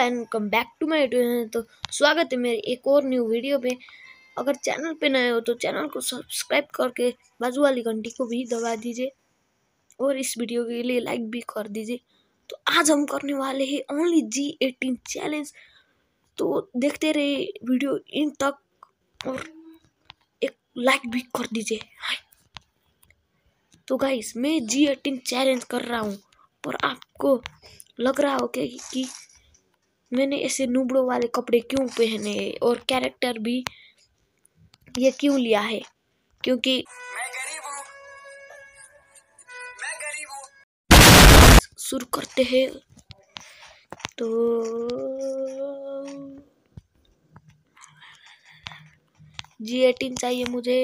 And come back to my तो स्वागत है मेरे एक और न्यू वीडियो पे। अगर चैनल पे नए हो तो चैनल को सब्सक्राइब करके बाजू वाली घंटी को भी दबा दीजिए और इस वीडियो के लिए लाइक भी कर दीजिए। तो आज हम करने वाले हैं ओनली G18 चैलेंज। तो देखते रहे वीडियो इन तक और एक लाइक भी कर दीजिए। तो गाइस मैं G18 चैलेंज कर रहा हूँ, पर आपको लग रहा हो कि मैंने ऐसे नूबड़ों वाले कपड़े क्यों पहने और कैरेक्टर भी ये क्यों लिया है, क्योंकि मैं गरीब हूँ। शुरू करते हैं। तो G18 चाहिए मुझे।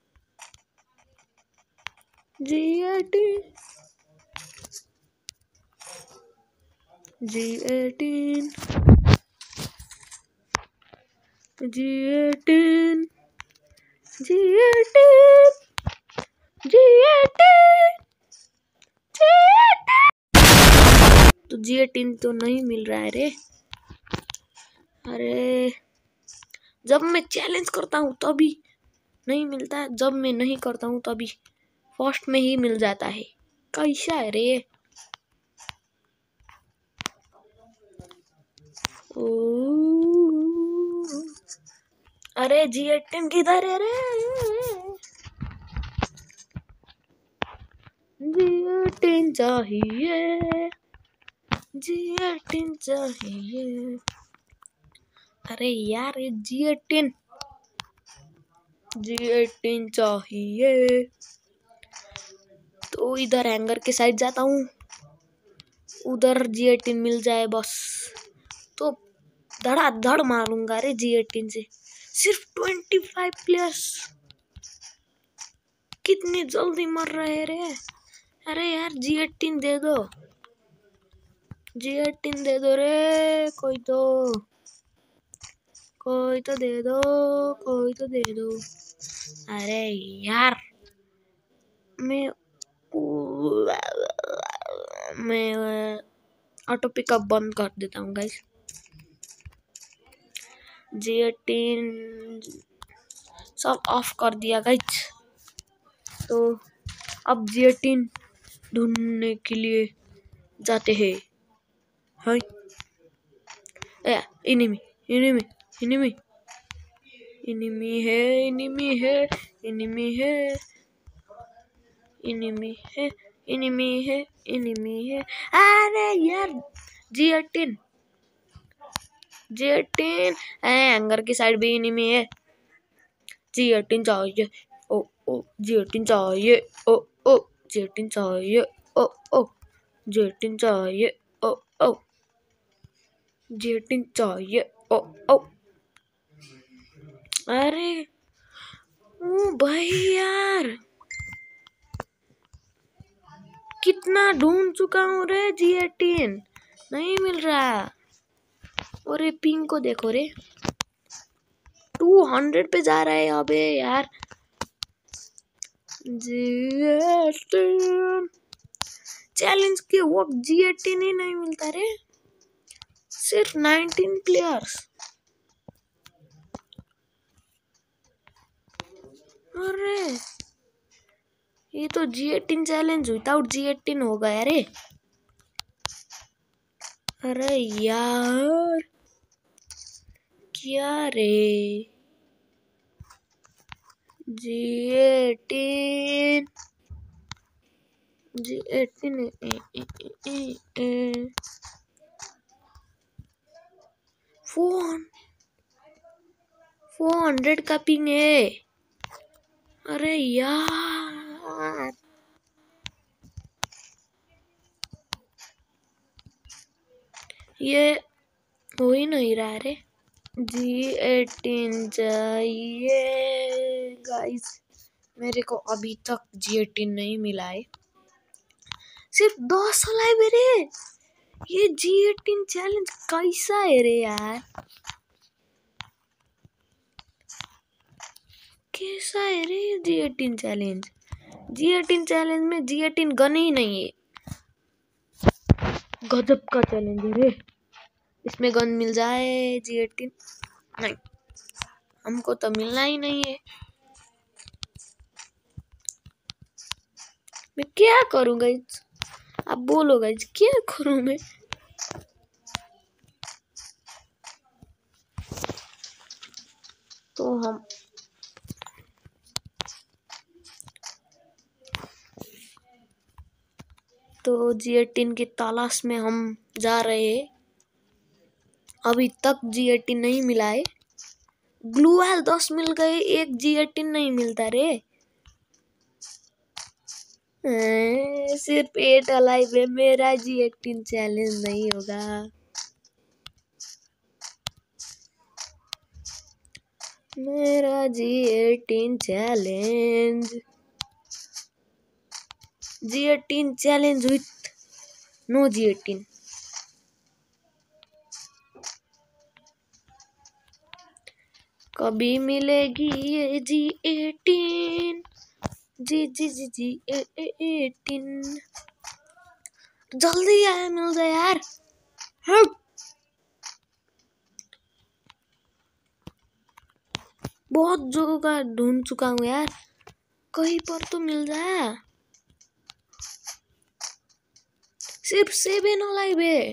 G18 G18 G18 G18 G18 तो G18 तो नहीं मिल रहा है रे। अरे जब मैं चैलेंज करता हूँ तभी नहीं मिलता है, जब मैं नहीं करता हूँ तभी फर्स्ट में ही मिल जाता है। कैसा है रे? अरे G18 किधर है रे? G18 चाहिए, G18 चाहिए। अरे यार ये G18 चाहिए। तो इधर हैंगर के साइड जाता हूँ, उधर G18 मिल जाए बस तो धड़ाधड़ मारूंगा रे G18 से। सिर्फ 25 प्लेयर्स कितनी जल्दी मर रहे रे। अरे यार G18 दे दो, G18 दे दो रे। कोई तो दे दो, कोई तो दे दो। अरे यार मैं ऑटो पिकअप बंद कर देता हूँ गाइस। G18 सब ऑफ कर दिया गाइस। तो अब G18 ढूंढने के लिए जाते हैं। Hi enemy enemy enemy enemy है, इनिमी है, इनिमी है, इनिमी है, इनिमी है, इनिमी है। अरे यार G18 हैंगर की साइड भी इनिमी है। G18 चाहिए, ओ G18 चाहिए, ओ G18 चाहिए, ओ G18 चाहिए, ओ G18 चाहिए, ओ। अरे ओ भाई यार कितना ढूंढ चुका हूँ रे, G18 नहीं मिल रहा। और ये पिंग को देखो रे, 200 पे जा रहा है। अबे यार G18 चैलेंज के वक्त G18 ही नहीं मिलता रे, सिर्फ 19 प्लेयर्स। अरे ये तो G18 चैलेंज विदाउट G18 हो गया रे। अरे यार क्या रे? G18 400 का पिंग है। अरे यार ये हो ही नहीं रहा रे। G18 चाहिए गाइस, मेरे को अभी तक G18 नहीं मिला है। सिर्फ 10 लाइव है रे। ये G18 चैलेंज कैसा है रे यार? कैसा है रे G18 चैलेंज? G18 चैलेंज में G18 गन ही नहीं है। गजब का चैलेंज है रे। इसमें गन मिल जाए G18। नहीं, हमको तो मिलना ही नहीं है। मैं क्या करूँ गाइस, आप बोलो गाइस, क्या करूँ मैं। तो हम G18 की तलाश में हम जा रहे हैं। अभी तक G18 नहीं मिला है। ग्लूवाल 10 मिल गए, एक G18 नहीं मिलता रे। सिर्फ 8 अलाइव है, मेरा G18 चैलेंज नहीं होगा। मेरा G18 challenge with no G18। कभी मिलेगी ये G18, G18। जल्दी आया मिल जाए यार। बहुत जगह ढूंढ चुका हूँ यार, कहीं पर तो मिल जाए। सिर्फ 7 अलाइव है।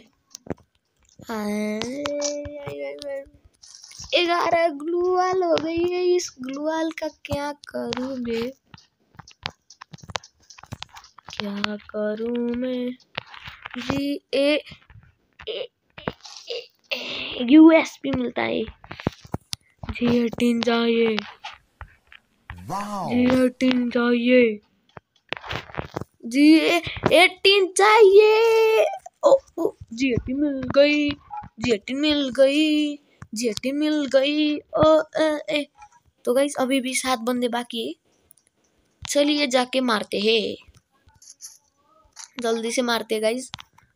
11 ग्लूवाल हो गई है। इस ग्लूवाल का क्या करूँ मैं, क्या करूँ मैं। यूएसपी मिलता है। G18 चाहिए, G18 चाहिए, G18 चाहिए। ओ G18 मिल गई, G18 मिल गई, G18 मिल गई। तो गाइस अभी भी 7 बंदे बाकी है। चलिए जाके मारते हैं, जल्दी से मारते गाइस।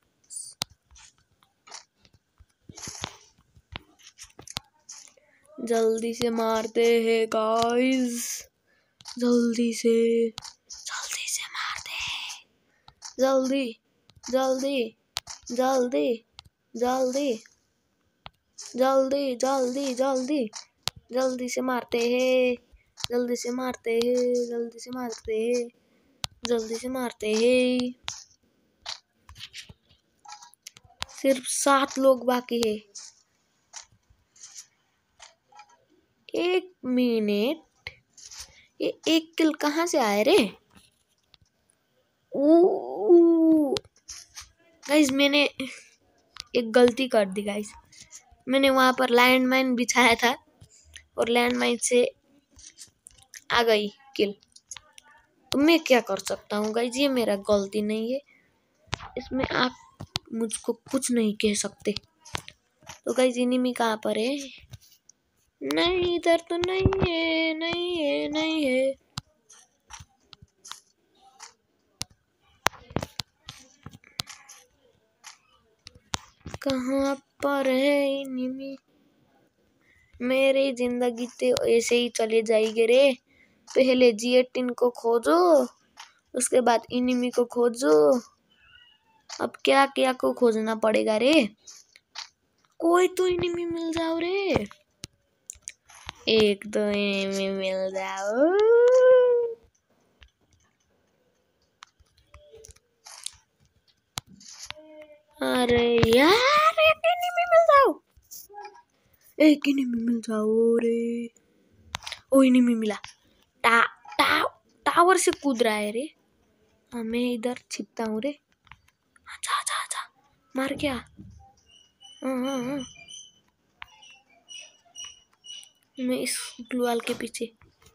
जल्दी से मारते हैं गाइस, जल्दी से मारते हैं। जल्दी जल्दी जल्दी जल्दी जल्दी जल्दी जल्दी जल्दी से मारते हैं, जल्दी से मारते हैं, जल्दी से मारते हैं, जल्दी से मारते हैं। सिर्फ 7 लोग बाकी है। 1 मिनट, ये 1 किल कहाँ से आए रे। गाइस मैंने एक गलती कर दी गाइस। मैंने वहां पर लैंडमाइन बिछाया था और लैंडमाइन से आ गई किल। तो मैं क्या कर सकता हूँ गाइस, ये मेरा गलती नहीं है, इसमें आप मुझको कुछ नहीं कह सकते। तो गाइस एनिमी कहाँ पर है। नहीं इधर तो नहीं है, नहीं है, नहीं है। कहाँ पर है एनिमी। मेरी जिंदगी तो ऐसे ही चले जाएगी रे। पहले G18 को खोजो, उसके बाद एनिमी को खोजो। अब क्या क्या को खोजना पड़ेगा रे। कोई तो एनिमी मिल जाओ रे, एक तो एनिमी मिल जाओ। अरे यार एक एनिमी मिल जाओ, एक एनिमी मिल जाओ रे। ओ एनिमी मिला। टावर से कूद रहा है रे। हाँ मैं इधर छिपता हूँ रे। आजा आजा आजा, मार क्या। हाँ। मैं इस ग्लूवाल के पीछे,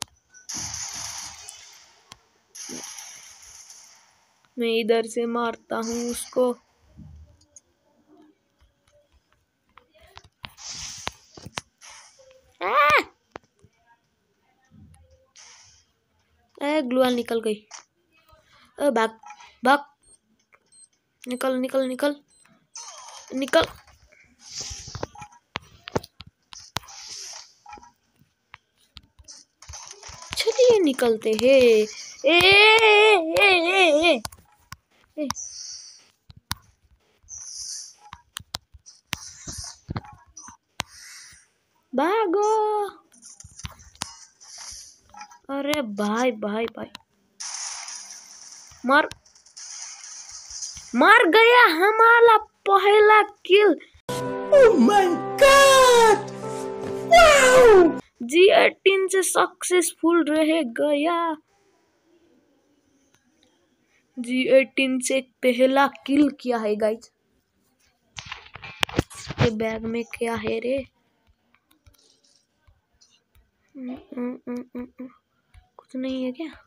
मैं इधर से मारता हूँ उसको। ग्लूवाल निकल गई। भाग भाग, निकल निकल निकल निकल। चलिए निकलते हैं। ए, ए, ए, ए, ए, ए। भागो। अरे भाई भाई भाई, मर गया हमारा पहला kill. Oh my god, wow, G18 से सक्सेसफुल रह गया। G18 से पहला किल किया है गाइस। ये बैग में क्या है रे? कुछ नहीं है क्या?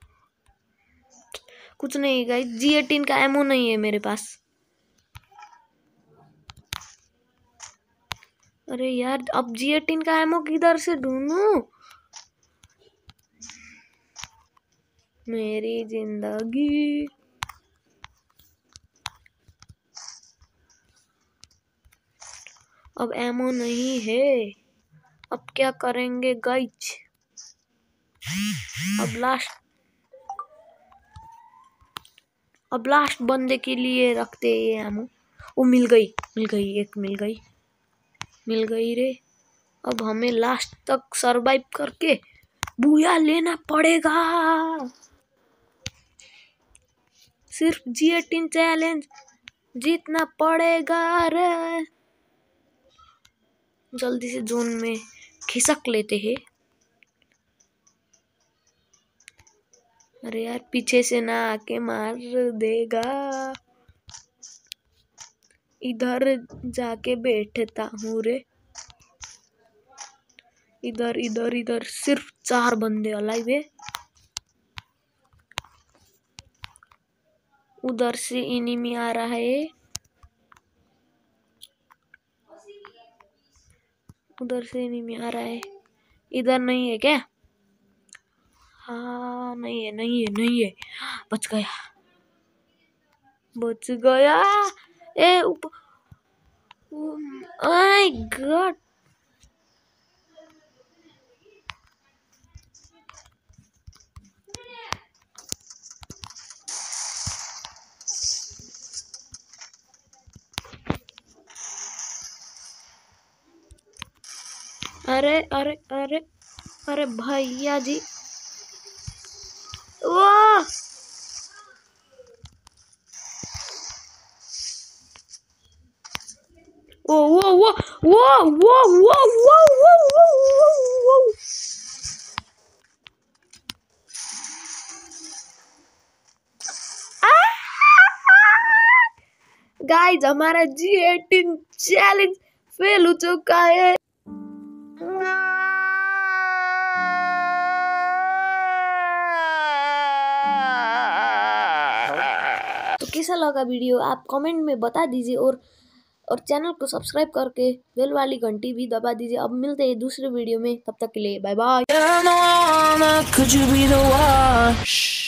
कुछ नहीं गाइस, G18 का एमो नहीं है मेरे पास। अरे यार, अब G18 का एमो किधर से ढूंढूं? मेरी जिंदगी। अब एमो नहीं है, अब क्या करेंगे गाइस? अब लास्ट बंदे के लिए रखते हैं ये एमो। वो मिल गई, एक मिल गई रे। अब हमें लास्ट तक सरवाइव करके बूया लेना पड़ेगा। सिर्फ G18 चैलेंज जीतना पड़ेगा रे। जल्दी से जोन में खिसक लेते हैं। अरे यार, पीछे से ना आके मार देगा। इधर जाके बैठता हूँ रे। इधर इधर इधर सिर्फ 4 बंदे अलाइव है। उधर से एनिमी आ रहा है। उधर से एनिमी आ रहा है। इधर नहीं है क्या? हाँ, नहीं है। बच गया। ए माय गॉड, अरे अरे अरे अरे भैया जी, वाह, वो वो वो वो वो वो वो वो वो। गाइस, हमारा G18 चैलेंज फेल हो चुका है। तो कैसा लगा वीडियो आप कमेंट में बता दीजिए, और चैनल को सब्सक्राइब करके बेल वाली घंटी भी दबा दीजिए। अब मिलते हैं दूसरे वीडियो में, तब तक के लिए बाय बाय।